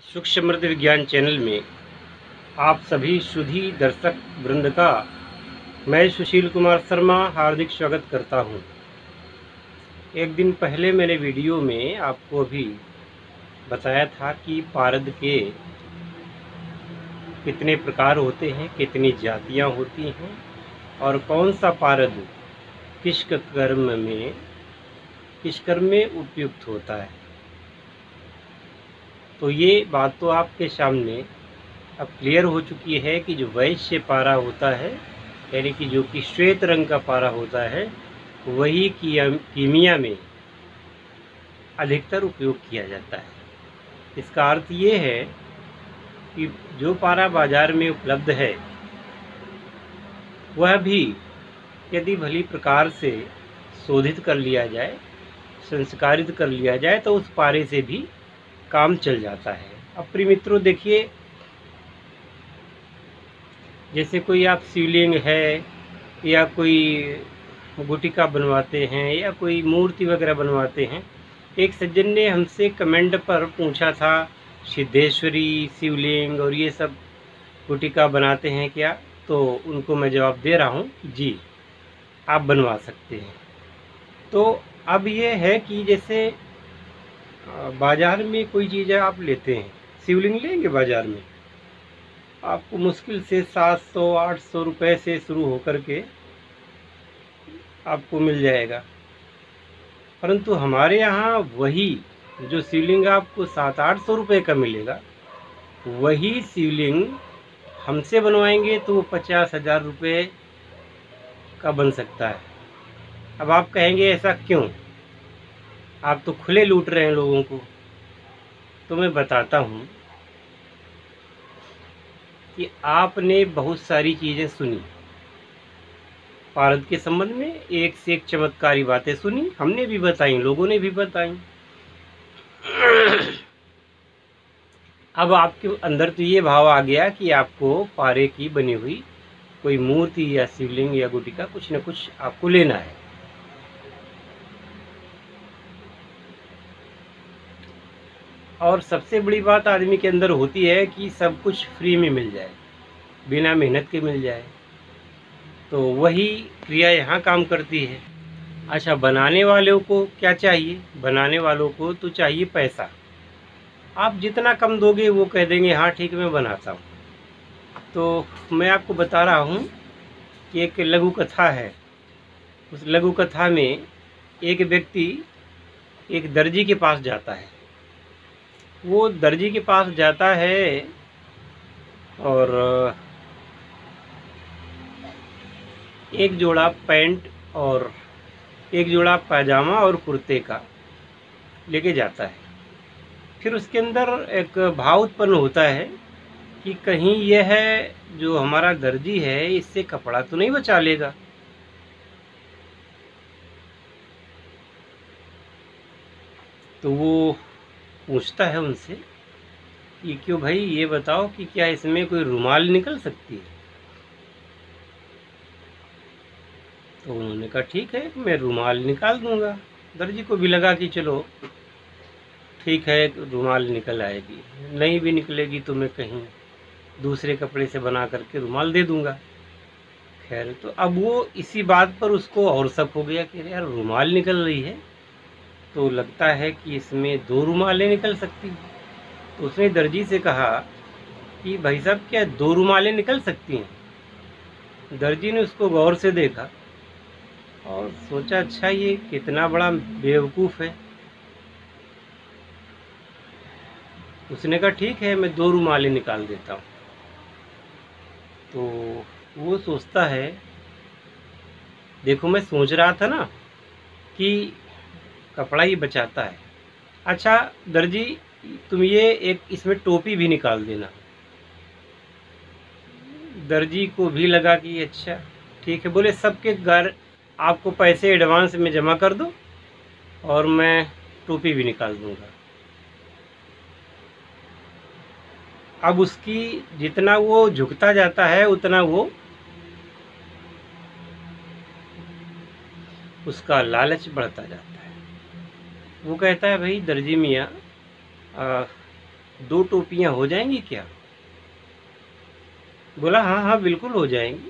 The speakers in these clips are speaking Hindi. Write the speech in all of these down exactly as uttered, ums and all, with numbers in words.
सुख समृद्धि विज्ञान चैनल में आप सभी सुधी दर्शक वृंद का मैं सुशील कुमार शर्मा हार्दिक स्वागत करता हूं। एक दिन पहले मैंने वीडियो में आपको अभी बताया था कि पारद के कितने प्रकार होते हैं, कितनी जातियां होती हैं और कौन सा पारद किस कर्म में किस कर्म में उपयुक्त होता है। तो ये बात तो आपके सामने अब क्लियर हो चुकी है कि जो वैश्य पारा होता है, यानी कि जो कि श्वेत रंग का पारा होता है, वही कीमिया में अधिकतर उपयोग किया जाता है। इसका अर्थ ये है कि जो पारा बाजार में उपलब्ध है वह भी यदि भली प्रकार से शोधित कर लिया जाए, संस्कारित कर लिया जाए, तो उस पारे से भी काम चल जाता है। अब प्रिय मित्रों, देखिए, जैसे कोई आप शिवलिंग है या कोई गुटिका बनवाते हैं या कोई मूर्ति वगैरह बनवाते हैं। एक सज्जन ने हमसे कमेंट पर पूछा था, सिद्धेश्वरी शिवलिंग और ये सब गुटिका बनाते हैं क्या? तो उनको मैं जवाब दे रहा हूँ, जी आप बनवा सकते हैं। तो अब ये है कि जैसे बाज़ार में कोई चीज़ आप लेते हैं, शिवलिंग लेंगे बाज़ार में, आपको मुश्किल से सात सौ आठ सौ रुपये से शुरू होकर के आपको मिल जाएगा। परंतु हमारे यहाँ वही जो शिवलिंग आपको सात आठ सौ रुपये का मिलेगा, वही शिवलिंग हमसे बनवाएंगे तो वो पचास हज़ार रुपये का बन सकता है। अब आप कहेंगे ऐसा क्यों, आप तो खुले लूट रहे हैं लोगों को। तो मैं बताता हूँ कि आपने बहुत सारी चीज़ें सुनी पारद के संबंध में, एक से एक चमत्कारी बातें सुनी, हमने भी बताई, लोगों ने भी बताई। अब आपके अंदर तो ये भाव आ गया कि आपको पारे की बनी हुई कोई मूर्ति या शिवलिंग या गुटिका कुछ न कुछ आपको लेना है। और सबसे बड़ी बात आदमी के अंदर होती है कि सब कुछ फ्री में मिल जाए, बिना मेहनत के मिल जाए। तो वही क्रिया यहाँ काम करती है। अच्छा, बनाने वालों को क्या चाहिए? बनाने वालों को तो चाहिए पैसा। आप जितना कम दोगे वो कह देंगे हाँ ठीक मैं बनाता हूँ। तो मैं आपको बता रहा हूँ कि एक लघु कथा है। उस लघु कथा में एक व्यक्ति एक दर्जी के पास जाता है। वो दर्जी के पास जाता है और एक जोड़ा पैंट और एक जोड़ा पैजामा और कुर्ते का लेके जाता है। फिर उसके अंदर एक भाव उत्पन्न होता है कि कहीं यह है जो हमारा दर्जी है, इससे कपड़ा तो नहीं बचा लेगा। तो वो पूछता है उनसे कि क्यों भाई, ये बताओ कि क्या इसमें कोई रुमाल निकल सकती है? तो उन्होंने कहा ठीक है, मैं रुमाल निकाल दूंगा। दर्जी को भी लगा कि चलो ठीक है, रुमाल निकल आएगी, नहीं भी निकलेगी तो मैं कहीं दूसरे कपड़े से बना करके रुमाल दे दूंगा। खैर, तो अब वो इसी बात पर उसको और शक हो गया कि यार रुमाल निकल रही है, तो लगता है कि इसमें दो रुमालें निकल सकती हैं। तो उसने दर्जी से कहा कि भाई साहब, क्या दो रुमालें निकल सकती हैं? दर्जी ने उसको गौर से देखा और सोचा, अच्छा ये कितना बड़ा बेवकूफ़ है। उसने कहा ठीक है, मैं दो रुमालें निकाल देता हूँ। तो वो सोचता है, देखो मैं सोच रहा था ना कि कपड़ा ही बचाता है। अच्छा दर्जी, तुम ये एक इसमें टोपी भी निकाल देना। दर्जी को भी लगा कि अच्छा ठीक है। बोले सबके घर आपको पैसे एडवांस में जमा कर दो और मैं टोपी भी निकाल दूंगा। अब उसकी जितना वो झुकता जाता है उतना वो उसका लालच बढ़ता जाता है। वो कहता है, भाई दर्जी मियाँ, दो टोपियाँ हो जाएंगी क्या? बोला हाँ हाँ बिल्कुल हो जाएंगी।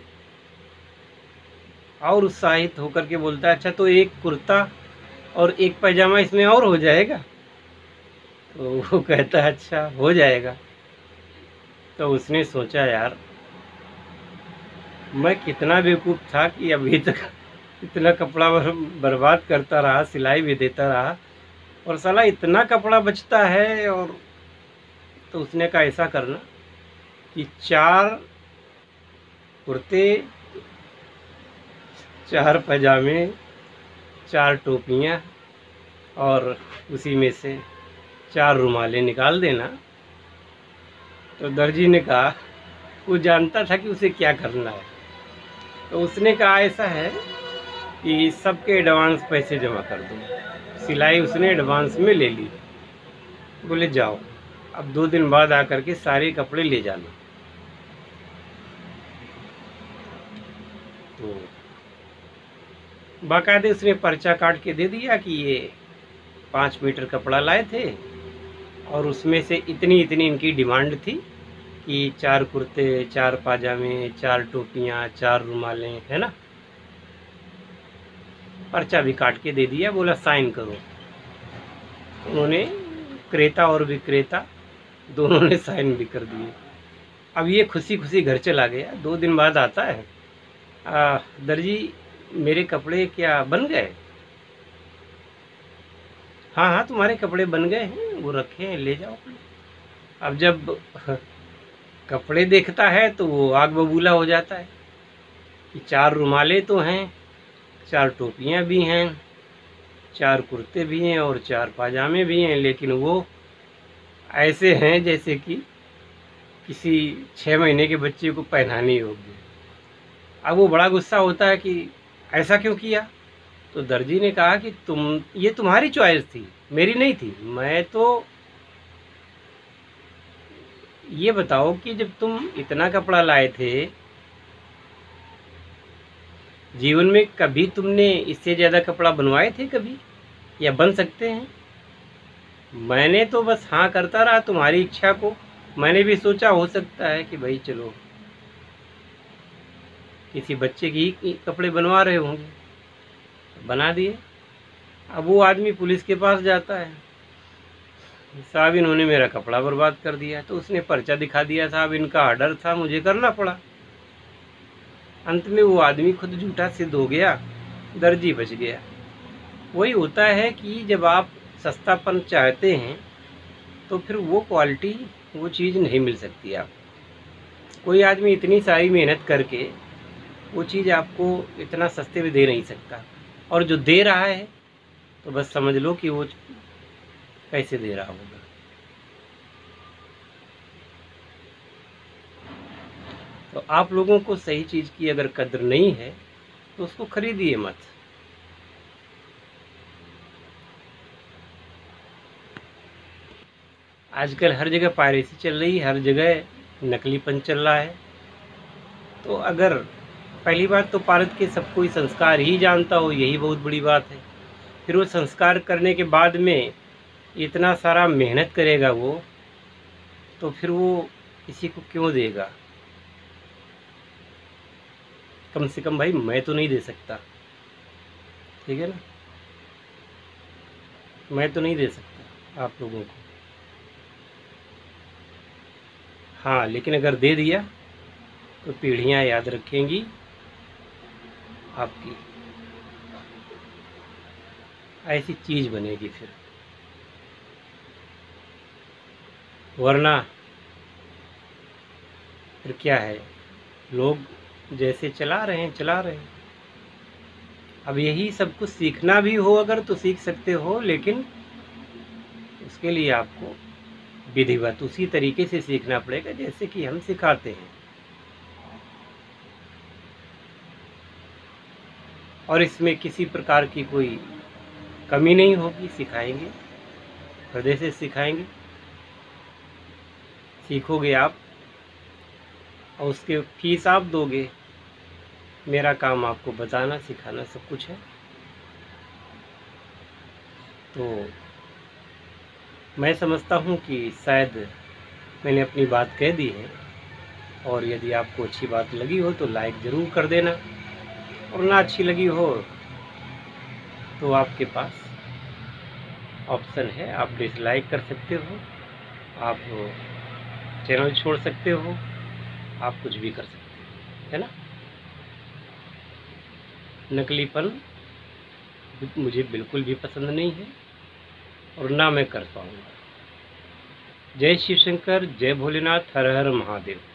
और उत्साहित होकर के बोलता है अच्छा तो एक कुर्ता और एक पैजामा इसमें और हो जाएगा? तो वो कहता है अच्छा हो जाएगा। तो उसने सोचा यार मैं कितना बेवकूफ़ था कि अभी तक इतना कपड़ा बर, बर्बाद करता रहा, सिलाई भी देता रहा और साला इतना कपड़ा बचता है। और तो उसने कहा ऐसा करना कि चार कुर्ते, चार पैजामे, चार टोपियाँ और उसी में से चार रुमालें निकाल देना। तो दर्जी ने कहा, वो जानता था कि उसे क्या करना है, तो उसने कहा ऐसा है कि सबके एडवांस पैसे जमा कर दो। सिलाई उसने एडवांस में ले ली। बोले जाओ अब दो दिन बाद आकर के सारे कपड़े ले जाना। तो बाकायदे उसने पर्चा काट के दे दिया कि ये पाँच मीटर कपड़ा लाए थे और उसमें से इतनी इतनी इनकी डिमांड थी कि चार कुर्ते, चार पाजामे, चार टोपियाँ, चार रुमालें, है ना। पर्चा भी काट के दे दिया, बोला साइन करो। उन्होंने, क्रेता और विक्रेता दोनों ने साइन भी कर दिए। अब ये खुशी खुशी घर चला गया। दो दिन बाद आता है, आ, दर्जी मेरे कपड़े क्या बन गए? हाँ हाँ तुम्हारे कपड़े बन गए हैं, वो रखे हैं, ले जाओ। अब जब कपड़े देखता है तो वो आग बबूला हो जाता है कि चार रुमालें तो हैं, चार टोपियाँ भी हैं, चार कुर्ते भी हैं और चार पाजामे भी हैं, लेकिन वो ऐसे हैं जैसे कि किसी छः महीने के बच्चे को पहनाने योग्य। अब वो बड़ा गुस्सा होता है कि ऐसा क्यों किया? तो दर्जी ने कहा कि तुम, ये तुम्हारी चॉइस थी, मेरी नहीं थी। मैं तो ये बताओ कि जब तुम इतना कपड़ा लाए थे, जीवन में कभी तुमने इससे ज़्यादा कपड़ा बनवाए थे कभी, या बन सकते हैं? मैंने तो बस हाँ करता रहा तुम्हारी इच्छा को। मैंने भी सोचा हो सकता है कि भाई चलो किसी बच्चे की ही कपड़े बनवा रहे होंगे, बना दिए। अब वो आदमी पुलिस के पास जाता है, साहब इन्होंने मेरा कपड़ा बर्बाद कर दिया। तो उसने पर्चा दिखा दिया, साहब इनका ऑर्डर था, मुझे करना पड़ा। अंत में वो आदमी खुद झूठा सिद्ध हो गया, दर्जी बच गया। वही होता है कि जब आप सस्तापन चाहते हैं तो फिर वो क्वालिटी, वो चीज़ नहीं मिल सकती। आप कोई आदमी इतनी सारी मेहनत करके वो चीज़ आपको इतना सस्ते में दे नहीं सकता, और जो दे रहा है तो बस समझ लो कि वो कैसे दे रहा होगा। तो आप लोगों को सही चीज़ की अगर कदर नहीं है तो उसको खरीदिए मत। आजकल हर जगह पायरेसी चल रही है, हर जगह नकलीपन चल रहा है। तो अगर पहली बात तो भारत के सब कोई संस्कार ही जानता हो, यही बहुत बड़ी बात है। फिर वो संस्कार करने के बाद में इतना सारा मेहनत करेगा वो, तो फिर वो किसी को क्यों देगा? कम से कम भाई मैं तो नहीं दे सकता, ठीक है ना, मैं तो नहीं दे सकता आप लोगों को। हाँ लेकिन अगर दे दिया तो पीढ़ियाँ याद रखेंगी आपकी, ऐसी चीज़ बनेगी फिर। वरना फिर क्या है, लोग जैसे चला रहे हैं चला रहे हैं। अब यही सब कुछ सीखना भी हो अगर तो सीख सकते हो, लेकिन उसके लिए आपको विधिवत उसी तरीके से सीखना पड़ेगा जैसे कि हम सिखाते हैं। और इसमें किसी प्रकार की कोई कमी नहीं होगी, सिखाएंगे, हृदय से सिखाएंगे, सीखोगे आप और उसके फीस आप दोगे। मेरा काम आपको बताना, सिखाना सब कुछ है। तो मैं समझता हूँ कि शायद मैंने अपनी बात कह दी है, और यदि आपको अच्छी बात लगी हो तो लाइक ज़रूर कर देना, और ना अच्छी लगी हो तो आपके पास ऑप्शन है, आप डिसलाइक कर सकते हो, आप चैनल छोड़ सकते हो, आप कुछ भी कर सकते हो, है ना। नकलीपन मुझे बिल्कुल भी पसंद नहीं है और ना मैं कर पाऊँगा। जय शिव शंकर, जय भोलेनाथ, हर हर महादेव।